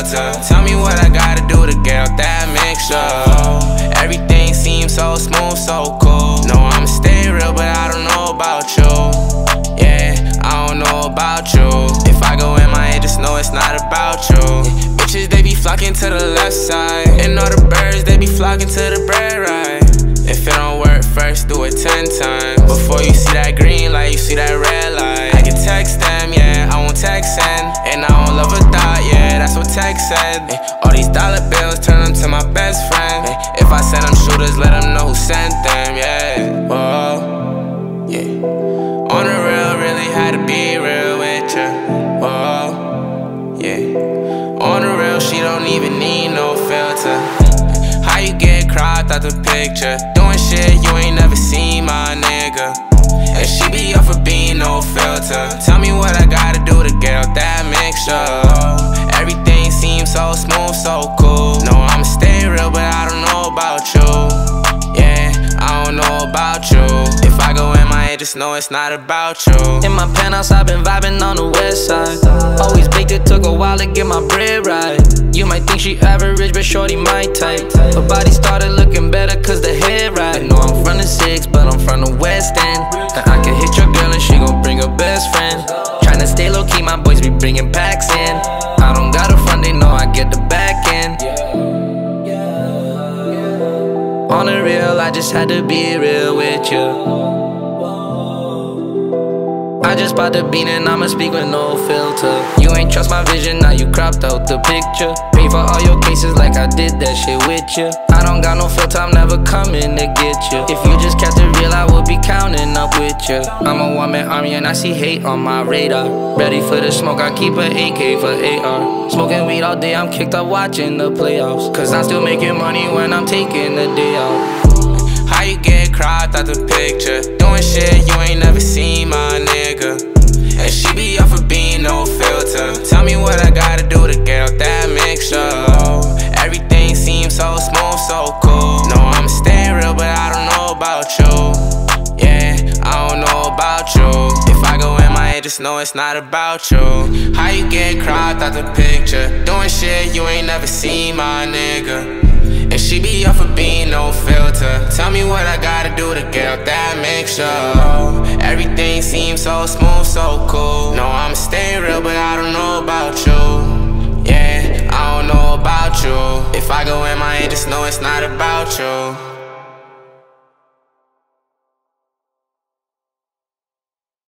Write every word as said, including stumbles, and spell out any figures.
filter. Tell me what I gotta do to get out that mixture. Everything seems so smooth, so cool. No, I'ma stay real, but I don't know about you. Yeah, I don't know about you. If I go in my head, just know it's not about you. Bitches, they be flocking to the left side, and all the birds, they be flocking to the bread right. If it don't work first, do it ten times. Before you see that green light, you see that red light. I can text them, yeah, I won't text send. And I don't love a thought, yeah, that's what text said. All these dollar bills, turn them to my best friend. If I send them shooters, let them know who sent them, yeah. Whoa, yeah. On the real, really had to be real with ya. Whoa, yeah. On the real, she don't even need no filter. How you get cropped out the picture? Doing shit you ain't never seen, my nigga. And she be off of being no filter. Tell me what I gotta do to get out that mixture. Everything seems so smooth, so cool. No, I'ma stay real, but I don't know about you. Yeah, I don't know about you. If I go in my head, just know it's not about you. In my penthouse, I've been vibing on the west side. Always baked, it took a while to get my bread right. You might think she average, but shorty my type. Her body started looking better cause the hair right. Know I'm from the six, but I'm from the west end. And I can hit your girl and she gon' bring her best friend. Tryna stay low key, my boys be bringing packs in. I don't got a front, they know I get the back end. On the real, I just had to be real with you. I just bought the bean and I'ma speak with no filter. You ain't trust my vision, now you cropped out the picture. Pay for all your cases like I did that shit with you. I don't got no filter, I'm never coming to get you. If you just kept it real, I would be counting up with you. I'm a one-man army and I see hate on my radar. Ready for the smoke, I keep an A K for A R. Smoking weed all day, I'm kicked up watching the playoffs. Cause I'm still making money when I'm taking the day out. How you get cropped out the picture? Doing shit you ain't never seen, my nigga. And she be off of being no filter. Tell me what I gotta do to get out that mixture. Everything seems so smooth, so cool. No, I'ma stay real, but I don't know about you. Yeah, I don't know about you. If I go in my head, just know it's not about you. How you get cropped out the picture? Doing shit you ain't never seen, my nigga. And she be off of being no filter. Tell me what I gotta do to get out that mixture. Everything seems so smooth, so cool. No, I'ma stay real, but I don't know about you. Yeah, I don't know about you. If I go in my head, just know it's not about you.